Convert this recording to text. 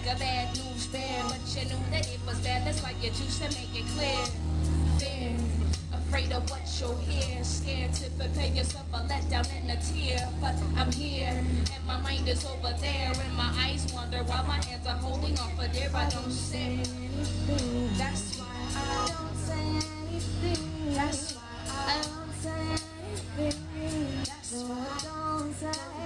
the bad news bear, but you knew that it was bad. That's why you choose to make it clear. Fear, afraid of what you'll hear, scared to prepare yourself a letdown and a tear. But I'm here, and my mind is over there, and my eyes wander while my hands are holding on for dear. I don't say anything. That's why I don't say anything. That's why I don't say anything. That's why I don't say